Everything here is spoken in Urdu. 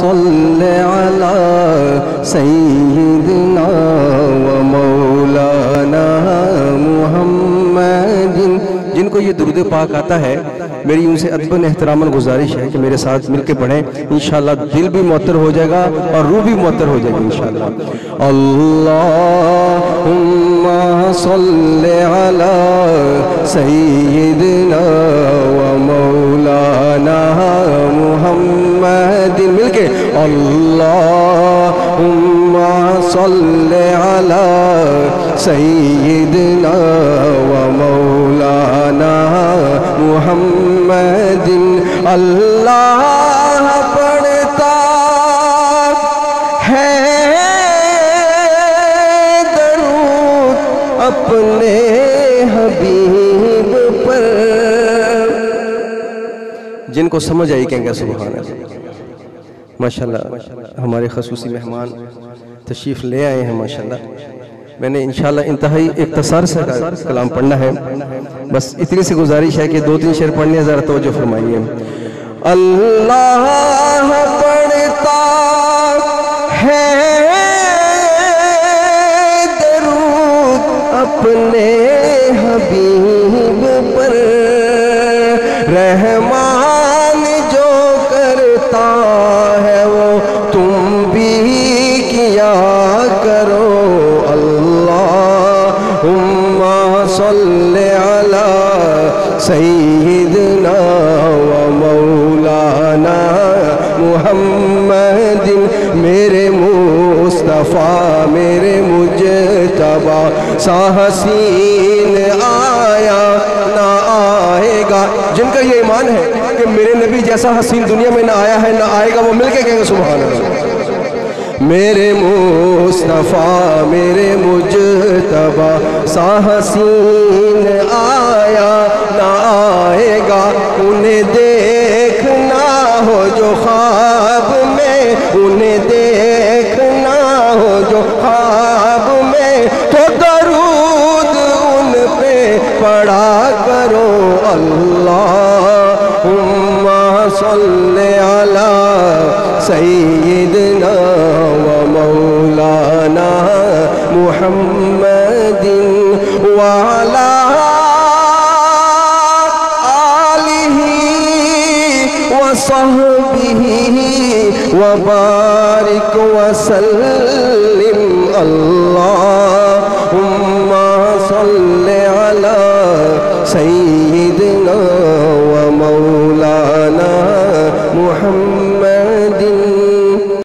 صل على سيدنا ومولانا محمد. جن کو یہ درود پاک آتا ہے میری ان سے ادباً احتراماً گزارش ہے کہ میرے ساتھ مل کے پڑھیں. انشاءاللہ دل بھی معطر ہو جائے گا اور روح بھی معطر ہو جائے گی انشاءاللہ. اللہم صل علی سیدنا و مولانا محمد. مل کے اللہم صل علی سیدنا و مولانا محمد. اللہ پڑھتا ہے درود اپنے حبیب پر. جن کو سمجھ آئی کہیں گے سبحان اللہ. ماشاءاللہ ہمارے خصوصی مہمان تشریف لے آئے ہیں ماشاءاللہ. میں نے انشاءاللہ انتہائی اختصار سے کلام پڑھنا ہے. بس اتنی سی گزارش ہے کہ 2-3 شعر پڑھنے ذرا توجہ فرمائیے. اللہ پڑھتا ہے درود اپنے حبیب پر. رحمان جو کرتا ہے وہ تم بھی کیا کرو. اللہم صل علی سیدنا و مولانا محمد. میرے مصطفیٰ میرے مجتبی سا حسین آیا نہ آئے گا. جن کا یہ ایمان ہے کہ میرے نبی جیسا حسین دنیا میں نہ آیا ہے نہ آئے گا وہ مل کے کہیں گے سبحان اللہ. میرے مصطفیٰ میرے مجتبی سا حسین آیا نہ آئے گا. انہیں دیکھنا ہو جو خواب میں انہیں دیکھنا ہو جو خواب میں تو درود ان پہ پڑھا کرو. اللہم صل علی سیدنا و مولانا محمد وعلی آلہ وصحبہ وبارک وسلم. اللہم صل علی سیدنا